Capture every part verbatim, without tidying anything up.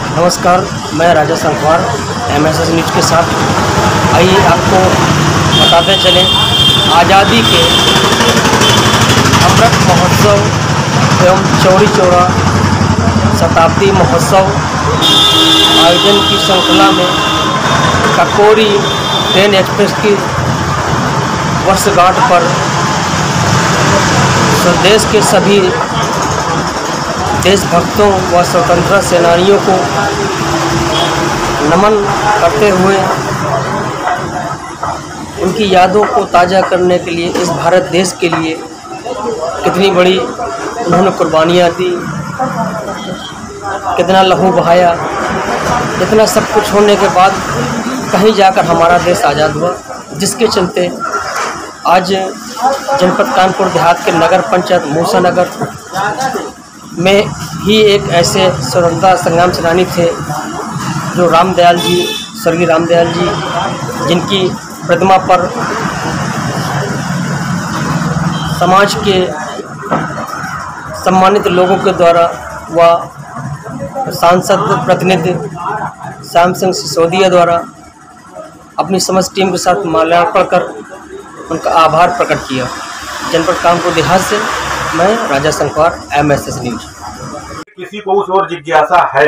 नमस्कार, मैं Raja Sankhwar M S S news के साथ। आइए आपको बताते चलें आज़ादी के अमृत महोत्सव एवं चौरी चौरा शताब्दी महोत्सव आयोजन की श्रृंखला में काकोरी ट्रेन एक्सप्रेस की वर्षगांठ पर देश के सभी देशभक्तों व स्वतंत्रता सेनानियों को नमन करते हुए उनकी यादों को ताज़ा करने के लिए इस भारत देश के लिए कितनी बड़ी उन्होंने कुर्बानियाँ दी, कितना लहू बहाया, इतना सब कुछ होने के बाद कहीं जाकर हमारा देश आज़ाद हुआ, जिसके चलते आज जनपद कानपुर देहात के नगर पंचायत मूसा नगर में ही एक ऐसे स्वतंत्रता संग्राम सेनानी थे जो रामदयाल जी, स्वर्गीय रामदयाल जी, जिनकी प्रतिमा पर समाज के सम्मानित लोगों के द्वारा व सांसद प्रतिनिधि श्याम सिंह सिसोदिया द्वारा अपनी समस्त टीम के साथ माल्यार्पण कर उनका आभार प्रकट किया। जनपद कानपुर देहात से मैं Raja Sankhwar, M S S news. किसी को उस ओर जिज्ञासा है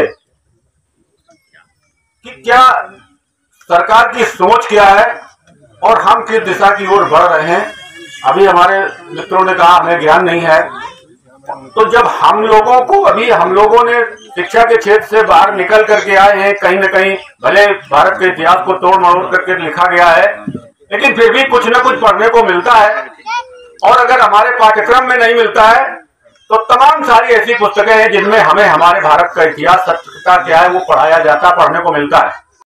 कि क्या सरकार की सोच क्या है और हम किस दिशा की ओर बढ़ रहे हैं। अभी हमारे मित्रों ने कहा हमें ज्ञान नहीं है, तो जब हम लोगों को अभी हम लोगों ने शिक्षा के क्षेत्र से बाहर निकल करके आए हैं, कहीं न कहीं भले भारत के इतिहास को तोड़ मरोड़ करके लिखा गया है, लेकिन फिर भी कुछ न कुछ पढ़ने को मिलता है। और अगर हमारे पाठ्यक्रम में नहीं मिलता है तो तमाम सारी ऐसी पुस्तकें हैं जिनमें हमें हमारे भारत का इतिहास, सत्यता क्या है, वो पढ़ाया जाता, पढ़ने को मिलता है।